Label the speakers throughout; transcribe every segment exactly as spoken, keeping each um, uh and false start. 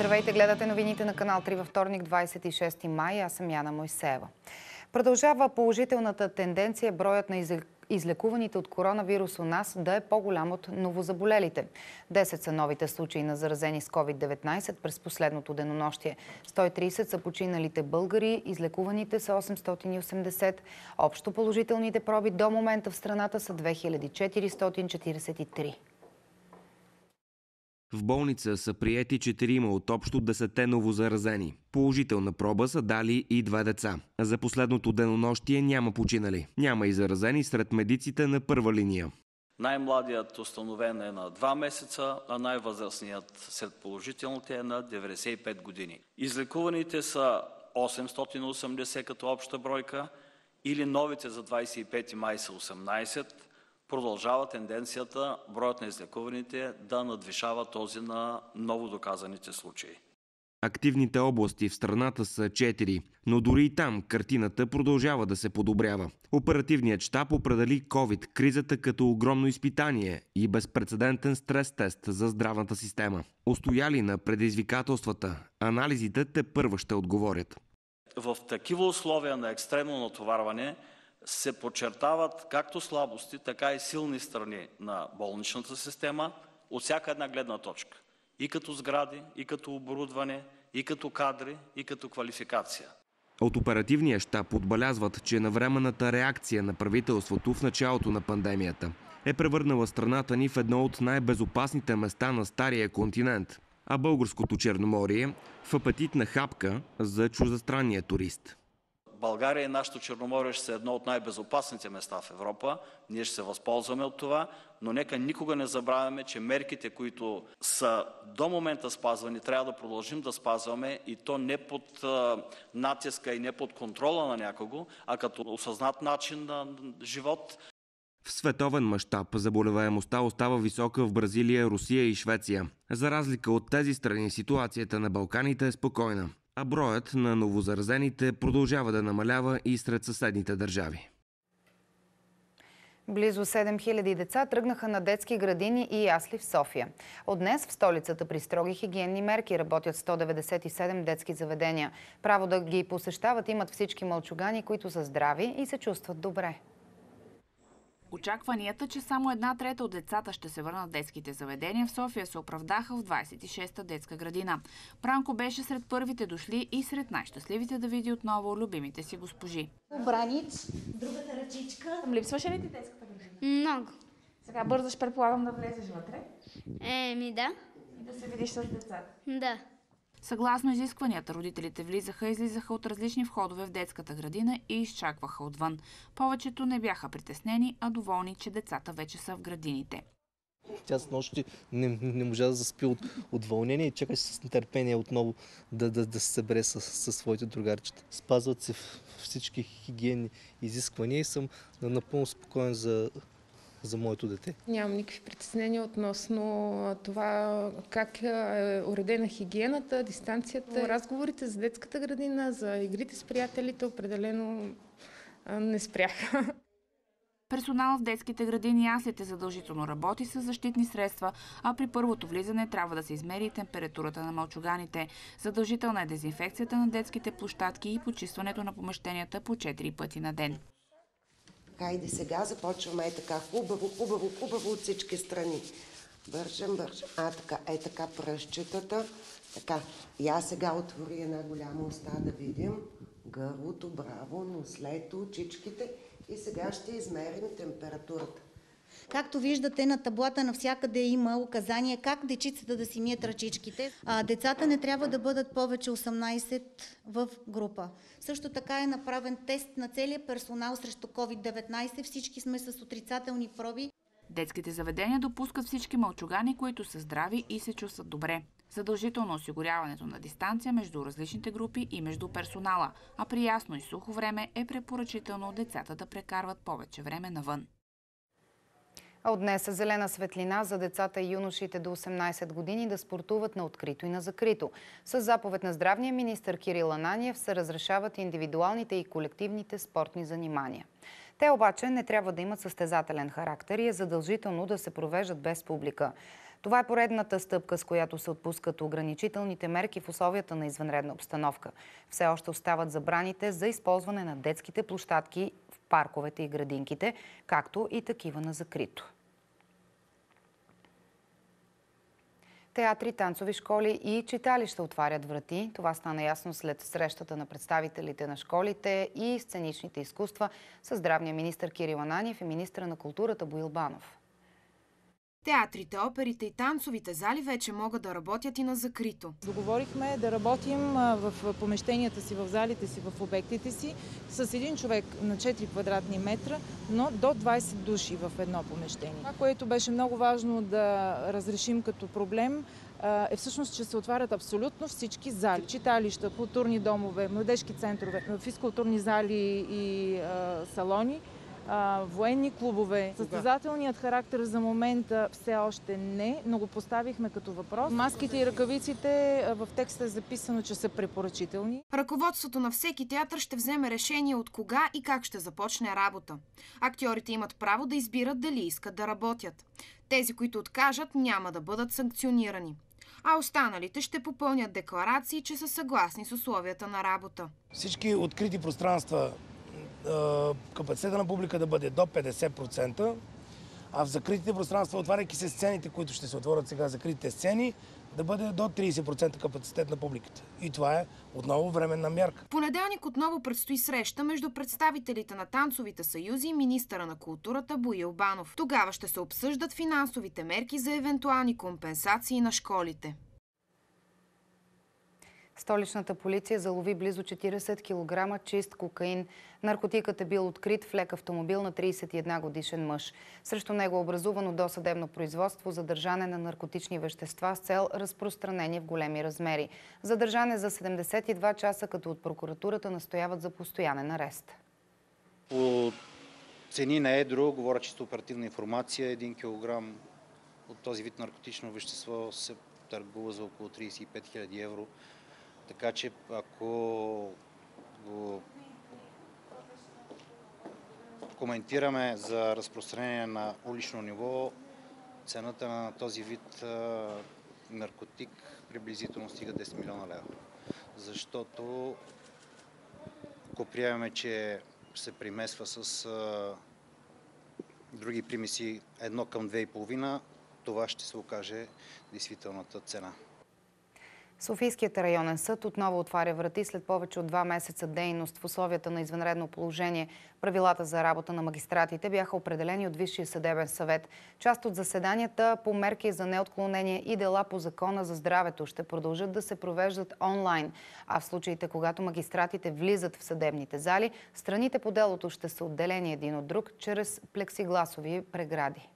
Speaker 1: Здравейте, гледате новините на канал три във вторник, двадесет и шести май. Аз съм Яна Мойсеева. Продължава положителната тенденция броят на излекуваните от коронавирус у нас да е по-голям от новозаболелите. десет са новите случаи на заразени с ковид деветнадесет през последното денонощие. сто и тридесет са починалите българи, излекуваните са осемстотин и осемдесет. Общо положителните проби до момента в страната са две хиляди четиристотин четиридесет и три.
Speaker 2: В болница са приети четирима от общо десетте новозаразени. Положителна проба са дали и две деца. За последното денонощие няма починали. Няма и заразени сред медиците на първа линия.
Speaker 3: Най-младият установен е на два месеца, а най-възрастният сред положителните е на деветдесет и пет години. Излекуваните са осемстотин и осемдесет като обща бройка, или новите за двадесет и пети май са осемнадесет. Продължава тенденцията броят на излекуваните да надвишава този на ново доказаните случаи.
Speaker 2: Активните области в страната са четири, но дори и там картината продължава да се подобрява. Оперативният щаб определи ковид кризата като огромно изпитание и безпрецедентен стрес-тест за здравната система. Устояли на предизвикателствата, анализите тепърва ще отговорят.
Speaker 3: В такива условия на екстремно натоварване се подчертават както слабости, така и силни страни на болничната система от всяка една гледна точка. И като сгради, и като оборудване, и като кадри, и като квалификация.
Speaker 2: От оперативния щаб отбелязват, че навременната реакция на правителството в началото на пандемията е превърнала страната ни в едно от най-безопасните места на стария континент, а българското Черноморие в апетитна хапка за чуждестранния турист.
Speaker 3: България и нашето Черноморие ще са едно от най-безопасните места в Европа. Ние ще се възползваме от това, но нека никога не забравяме, че мерките, които са до момента спазвани, трябва да продължим да спазваме, и то не под а, натиска и не под контрола на някого, а като осъзнат начин на живот.
Speaker 2: В световен мащаб заболеваемостта остава висока в Бразилия, Русия и Швеция. За разлика от тези страни, ситуацията на Балканите е спокойна, а броят на новозаразените продължава да намалява и сред съседните държави.
Speaker 1: Близо седем хиляди деца тръгнаха на детски градини и ясли в София. От днес в столицата при строги хигиенни мерки работят сто деветдесет и седем детски заведения. Право да ги посещават имат всички мълчугани, които са здрави и се чувстват добре.
Speaker 4: Очакванията, че само една трета от децата ще се върнат в детските заведения в София, се оправдаха в двадесет и шеста детска градина. Бранко беше сред първите дошли и сред най-щастливите да види отново любимите си госпожи.
Speaker 5: Браниц, другата ръчичка.
Speaker 6: Липсваше ли ти детската градина?
Speaker 5: Много.
Speaker 6: Сега бързаш, предполагам, да влезеш вътре.
Speaker 5: Еми да.
Speaker 6: И да се видиш с децата.
Speaker 5: Да.
Speaker 4: Съгласно изискванията, родителите влизаха и излизаха от различни входове в детската градина и изчакваха отвън. Повечето не бяха притеснени, а доволни, че децата вече са в градините.
Speaker 7: Тя с нощи не, не можа да заспи от, от вълнение и чакаше с нетърпение отново да, да, да се събере с, с своите другарчета. Спазват се всички хигиенни изисквания и съм напълно спокоен за за моето дете.
Speaker 8: Нямам никакви притеснения относно това как е уредена хигиената, дистанцията. Разговорите за детската градина, за игрите с приятелите определено не спряха.
Speaker 4: Персонал в детските градини и яслите задължително работи с защитни средства, а при първото влизане трябва да се измери температурата на мълчуганите. Задължителна е дезинфекцията на детските площадки и почистването на помещенията по четири пъти на ден.
Speaker 9: Хайде сега започваме е така хубаво, хубаво, хубаво от всички страни. Бържам, бържам. А така, е така пръщетата. Така, я сега отвори една голяма уста да видим. Гърлото, браво, нослето, очичките. И сега ще измерим температурата.
Speaker 5: Както виждате, на таблата навсякъде има указания как дечицата да си мият ръчичките. А децата не трябва да бъдат повече осемнадесет в група. Също така е направен тест на целия персонал срещу ковид деветнадесет. Всички сме с отрицателни проби.
Speaker 4: Детските заведения допускат всички мълчугани, които са здрави и се чувстват добре. Задължително осигуряването на дистанция между различните групи и между персонала, а при ясно и сухо време е препоръчително децата да прекарват повече време навън.
Speaker 1: А от днес е зелена светлина за децата и юношите до осемнадесет години да спортуват на открито и на закрито. С заповед на здравния министър Кирил Ананиев се разрешават индивидуалните и колективните спортни занимания. Те обаче не трябва да имат състезателен характер и е задължително да се провеждат без публика. Това е поредната стъпка, с която се отпускат ограничителните мерки в условията на извънредна обстановка. Все още остават забраните за използване на детските площадки в парковете и градинките, както и такива на закрито. Театри, танцови школи и читалища отварят врати. Това стана ясно след срещата на представителите на школите и сценичните изкуства с здравния министър Кирил Ананиев и министъра на културата Боил Банов.
Speaker 10: Театрите, оперите и танцовите зали вече могат да работят и на закрито.
Speaker 11: Договорихме да работим в помещенията си, в залите си, в обектите си с един човек на четири квадратни метра, но до двайсет души в едно помещение. Това, което беше много важно да разрешим като проблем, е всъщност, че се отварят абсолютно всички зали. Читалища, културни домове, младежки центрове, физкултурни зали и а, салони. Военни клубове. Състезателният характер за момента все още не, но го поставихме като въпрос. Маските и ръкавиците в текста е записано, че са препоръчителни.
Speaker 10: Ръководството на всеки театър ще вземе решение от кога и как ще започне работа. Актьорите имат право да избират дали искат да работят. Тези, които откажат, няма да бъдат санкционирани. А останалите ще попълнят декларации, че са съгласни с условията на работа.
Speaker 12: Всички открити пространства, капацитета на публика да бъде до петдесет процента, а в закритите пространства, отваряйки се сцените, които ще се отворят сега, закритите сцени, да бъде до трийсет процента капацитет на публиката. И това е отново временна мярка.
Speaker 10: В понеделник отново предстои среща между представителите на танцовите съюзи и министъра на културата Боил Банов. Тогава ще се обсъждат финансовите мерки за евентуални компенсации на школите.
Speaker 1: Столичната полиция залови близо четирийсет килограма чист кокаин. Наркотикът е бил открит в лек автомобил на трийсет и една годишен мъж. Срещу него е образувано досъдебно производство за държане на наркотични вещества с цел разпространение в големи размери. Задържане за седемдесет и два часа, като от прокуратурата настояват за постоянен арест.
Speaker 13: По цени на едро, говоря чисто оперативна информация, един килограм от този вид наркотично вещество се търгува за около трийсет и пет хиляди евро. Така че ако го коментираме за разпространение на улично ниво, цената на този вид а, наркотик приблизително стига десет милиона лева. Защото ако приемаме, че се примесва с а, други примеси едно към две и половина, това ще се окаже действителната цена.
Speaker 1: Софийският районен съд отново отваря врати след повече от два месеца дейност в условията на извънредно положение. Правилата за работа на магистратите бяха определени от Висшия съдебен съвет. Част от заседанията по мерки за неотклонение и дела по Закона за здравето ще продължат да се провеждат онлайн. А в случаите, когато магистратите влизат в съдебните зали, страните по делото ще са отделени един от друг чрез плексигласови прегради.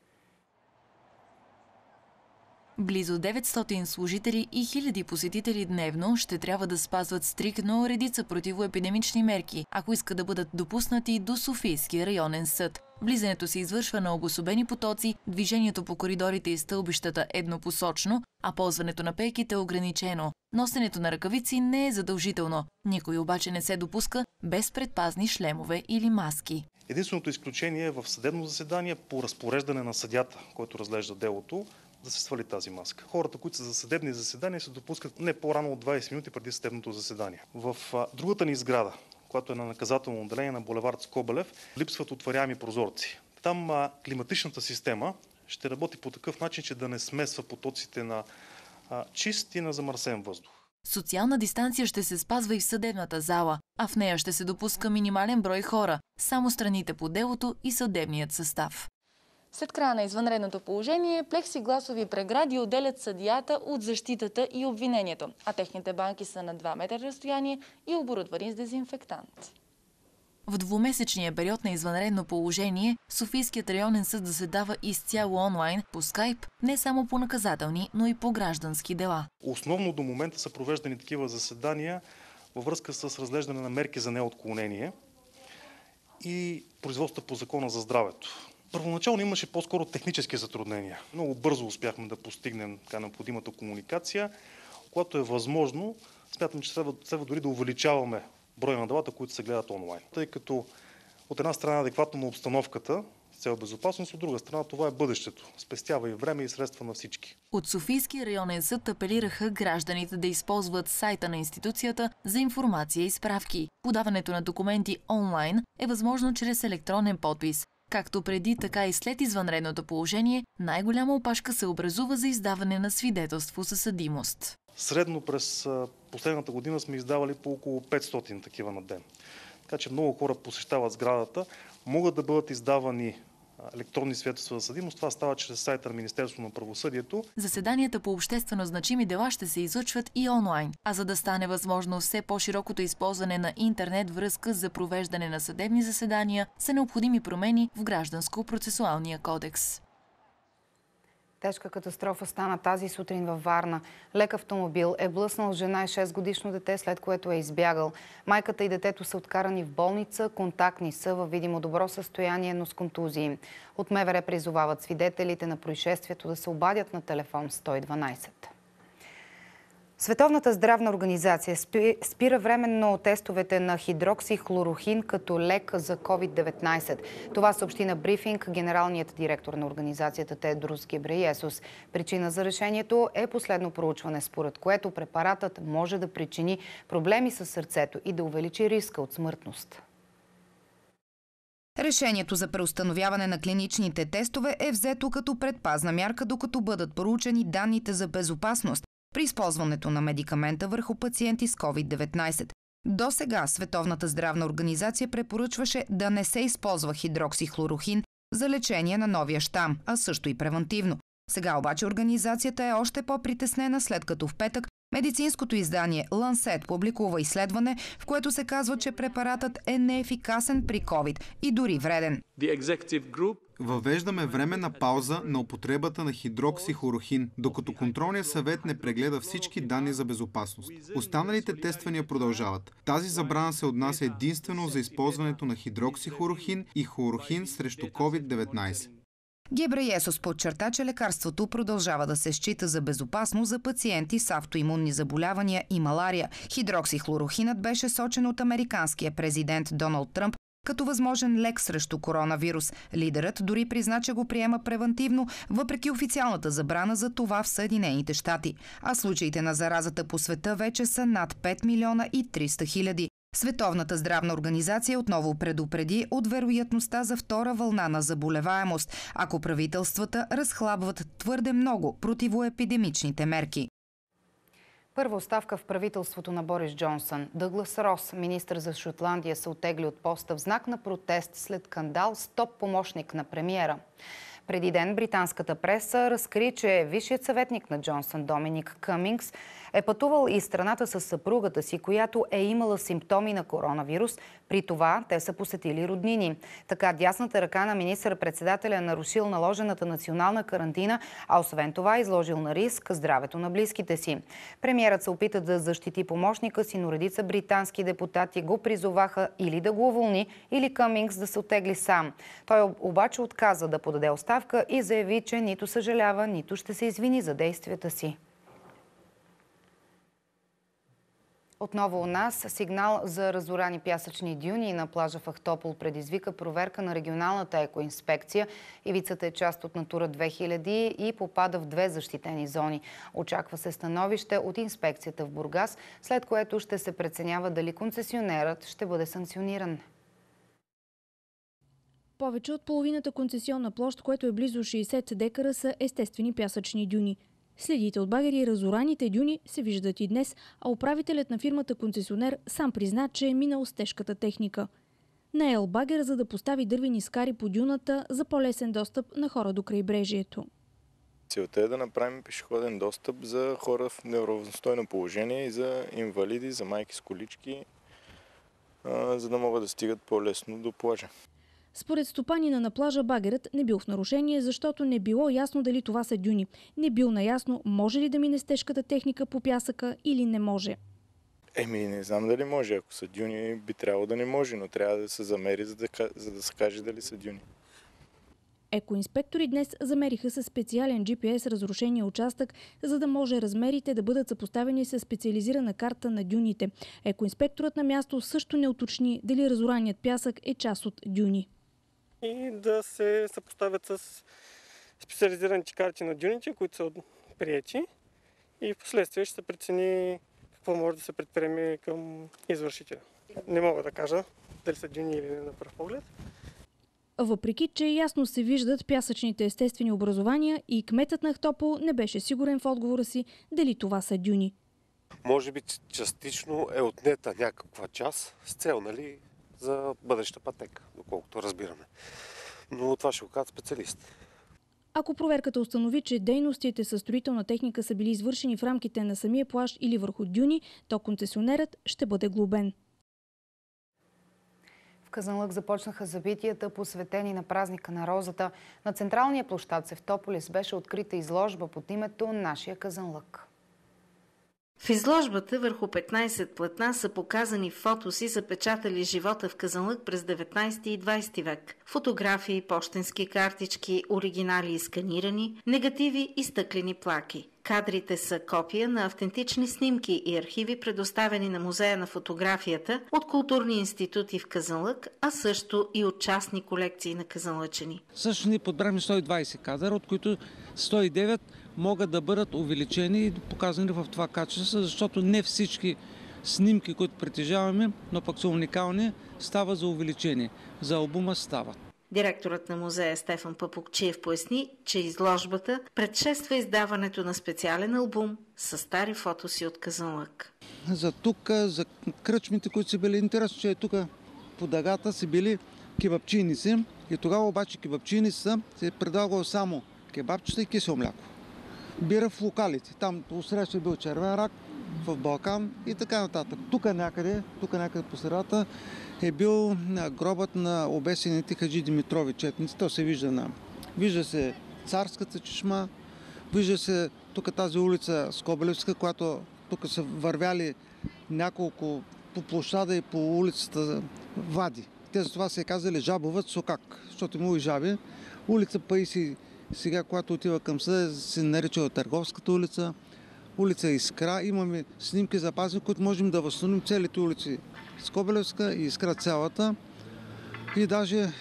Speaker 14: Близо деветстотин служители и хиляди посетители дневно ще трябва да спазват стриктно редица противоепидемични мерки, ако искат да бъдат допуснати до Софийския районен съд. Влизането се извършва на обособени потоци, движението по коридорите и стълбищата еднопосочно, а ползването на пейките е ограничено. Носенето на ръкавици не е задължително. Никой обаче не се допуска без предпазни шлемове или маски.
Speaker 15: Единственото изключение е в съдебно заседание по разпореждане на съдията, който разглежда делото, да се свали тази маска. Хората, които са за съдебни заседания, се допускат не по-рано от двайсет минути преди съдебното заседание. В а, другата ни сграда, която е на наказателно отделение на булевард Скобелев, липсват отваряеми прозорци. Там а, климатичната система ще работи по такъв начин, че да не смесва потоците на а, чист и на замърсен въздух.
Speaker 14: Социална дистанция ще се спазва и в съдебната зала, а в нея ще се допуска минимален брой хора, само страните по делото и съдебният състав.
Speaker 16: След края на извънредното положение, плексигласови прегради отделят съдията от защитата и обвинението, а техните банки са на два метра разстояние и оборудвани с дезинфектант.
Speaker 14: В двумесечния период на извънредно положение Софийският районен съд заседава изцяло онлайн по скайп, не само по наказателни, но и по граждански дела.
Speaker 15: Основно до момента са провеждани такива заседания във връзка с разглеждане на мерки за неотклонение и производства по Закона за здравето. Първоначално имаше по-скоро технически затруднения. Много бързо успяхме да постигнем така необходимата комуникация. Когато е възможно, смятам, че следва, следва дори да увеличаваме броя на делата, които се гледат онлайн. Тъй като от една страна адекватно на обстановката, с цел безопасност. От друга страна, това е бъдещето. Спестява и време и средства на всички.
Speaker 14: От Софийския районен съд апелираха гражданите да използват сайта на институцията за информация и справки. Подаването на документи онлайн е възможно чрез електронен подпис. Както преди, така и след извънредното положение, най-голяма опашка се образува за издаване на свидетелство за съдимост.
Speaker 15: Средно през последната година сме издавали по около петстотин такива на ден. Така че много хора посещават сградата. Могат да бъдат издавани електронни свидетелства за съдимост. Това става чрез сайта на Министерството на правосъдието.
Speaker 14: Заседанията по обществено значими дела ще се излъчват и онлайн. А за да стане възможно все по-широкото използване на интернет връзка за провеждане на съдебни заседания, са необходими промени в Гражданско-процесуалния кодекс.
Speaker 1: Тежка катастрофа стана тази сутрин във Варна. Лек автомобил е блъснал жена и шестгодишно дете, след което е избягал. Майката и детето са откарани в болница, контактни са във видимо добро състояние, но с контузии. От МВР призовават свидетелите на происшествието да се обадят на телефон сто и дванадесет. Световната здравна организация спира временно тестовете на хидроксихлорохин като лек за ковид деветнадесет. Това съобщи на брифинг генералният директор на организацията Тедрос Гебрейесус. Причина за решението е последно проучване, според което препаратът може да причини проблеми с сърцето и да увеличи риска от смъртност. Решението за преустановяване на клиничните тестове е взето като предпазна мярка, докато бъдат проучени данните за безопасност при използването на медикамента върху пациенти с ковид деветнадесет. До сега Световната здравна организация препоръчваше да не се използва хидроксихлорохин за лечение на новия щам, а също и превантивно. Сега обаче организацията е още по-притеснена, след като в петък медицинското издание Lancet публикува изследване, в което се казва, че препаратът е неефикасен при ковид и дори вреден.
Speaker 17: Въвеждаме временна пауза на употребата на хидроксихлорохин, докато контролният съвет не прегледа всички данни за безопасност. Останалите тествания продължават. Тази забрана се отнася единствено за използването на хидроксихлорохин и хлорохин срещу ковид деветнадесет.
Speaker 1: Гебрейесус подчерта, че лекарството продължава да се счита за безопасно за пациенти с автоимунни заболявания и малария. Хидроксихлорохинът беше сочен от американския президент Доналд Тръмп като възможен лек срещу коронавирус. Лидерът дори призна, че го приема превантивно, въпреки официалната забрана за това в Съединените щати. А случаите на заразата по света вече са над пет милиона и триста хиляди. Световната здравна организация отново предупреди от вероятността за втора вълна на заболеваемост, ако правителствата разхлабват твърде много противоепидемичните мерки. Първа оставка в правителството на Борис Джонсън. Дъглас Рос, министър за Шотландия, се оттегли от поста в знак на протест след скандал с топ помощник на премиера. Преди ден британската преса разкри, че висшият съветник на Джонсън Доминик Къмингс е пътувал из страната с съпругата си, която е имала симптоми на коронавирус. При това те са посетили роднини. Така дясната ръка на министър-председателя е нарушил наложената национална карантина, а освен това изложил на риск здравето на близките си. Премиерът се опита да защити помощника си, но редица британски депутати го призоваха или да го уволни, или Къмингс да се оттегли сам. Той обаче отказа да подаде оставка и заяви, че нито съжалява, нито ще се извини за действията си. Отново у нас сигнал за разорани пясъчни дюни на плажа в Ахтопол предизвика проверка на регионалната екоинспекция. Ивицата е част от Натура две хиляди и попада в две защитени зони. Очаква се становище от инспекцията в Бургас, след което ще се преценява дали концесионерът ще бъде санкциониран.
Speaker 18: Повече от половината концесионна площ, което е близо шейсет декара, са естествени пясъчни дюни. Следите от багери и разораните дюни се виждат и днес, а управителят на фирмата концесионер сам призна, че е минал с тежката техника. Наел багер, за да постави дървени скари по дюната за по-лесен достъп на хора до крайбрежието.
Speaker 19: Целта е да направим пешеходен достъп за хора в неравностойно положение и за инвалиди, за майки с колички, за да могат да стигат по-лесно до плажа.
Speaker 18: Според стопанина на плажа, багерът не бил в нарушение, защото не било ясно дали това са дюни. Не бил наясно може ли да мине с тежката техника по пясъка или не може.
Speaker 19: Еми, не знам дали може. Ако са дюни, би трябвало да не може, но трябва да се замери, за да, за да се каже дали са дюни.
Speaker 18: Екоинспектори днес замериха със специален джи пи ес разрушения участък, за да може размерите да бъдат съпоставени с специализирана карта на дюните. Екоинспекторът на място също не уточни дали разораният пясък е част от дюни.
Speaker 20: и да се съпоставят с специализираните карти на дюните, които са приети, и в последствие ще се прецени какво може да се предприеме към извършителя. Не мога да кажа дали са дюни или не на пръв поглед.
Speaker 18: Въпреки че ясно се виждат пясъчните естествени образования, и кметът на Ахтопол не беше сигурен в отговора си дали това са дюни.
Speaker 21: Може би частично е отнета някаква част с цел, нали, за бъдеща пътека, доколкото разбираме. Но това ще го казва специалист.
Speaker 18: Ако проверката установи, че дейностите със строителна техника са били извършени в рамките на самия плаж или върху дюни, то концесионерът ще бъде глобен.
Speaker 1: В Казанлък започнаха събитията, посветени на празника на розата. На централния площад Севтополис беше открита изложба под името «Нашия Казанлък».
Speaker 22: В изложбата върху петнайсет платна са показани фотоси, запечатали живота в Казанлък през деветнайсети и двайсети век. Фотографии, пощенски картички, оригинали и сканирани, негативи и стъклени плаки. Кадрите са копия на автентични снимки и архиви, предоставени на Музея на фотографията от културни институти в Казанлък, а също и от частни колекции на казанлъчани.
Speaker 23: Също ни подбрахме сто и двайсет кадъра, от които сто и девет могат да бъдат увеличени и показани в това качество, защото не всички снимки, които притежаваме, но пък са уникални, става за увеличение. За албума става.
Speaker 22: Директорът на музея Стефан Папукчиев поясни, че изложбата предшества издаването на специален албум с стари фотоси от Казанлък.
Speaker 23: За тук, за кръчмите, които са били, интересно, че тук по дъгата са били кебапчийници, и тогава обаче кебапчийницата се е предлагало само кебапчета и кисело мляко. Бира в локалите. Там отсреща е бил червен рак, в Балкан и така нататък. Тук някъде, тук някъде по средата е бил гробът на обесените хаджи Димитрови четници. То се вижда на... Вижда се Царската чешма, вижда се тук тази улица Скобелевска, която тук са вървяли няколко по площада и по улицата вади. Те за това се е казали Жабовът Сокак, защото имало и жаби. Улица Паиси, сега, когато отива към съда, се нарича Търговската улица, улица Искра. Имаме снимки запазени, които можем да възстановим целите улици Скобелевска и Искра цялата. И даже е,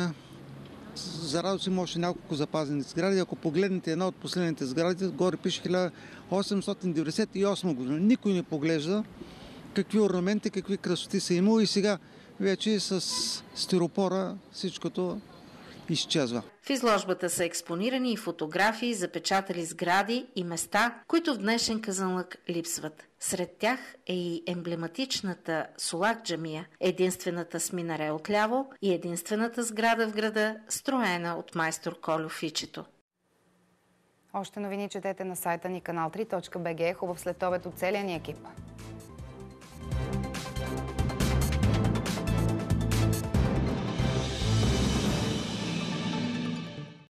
Speaker 23: за радост има още няколко запазени сгради. Ако погледнете една от последните сгради, горе пише хиляда осемстотин деветдесет и осма година. Никой не поглежда какви орнаменти, какви красоти са имало, и сега вече с стиропора всичкото изчезва.
Speaker 22: В изложбата са експонирани и фотографии, запечатали сгради и места, които в днешен Казанлък липсват. Сред тях е и емблематичната Сулак джамия, единствената с минаре отляво и единствената сграда в града, строена от майстор Колю Фичето.
Speaker 1: Още новини четете на сайта ни канал три точка бг. Хубав следобед от целия ни екип.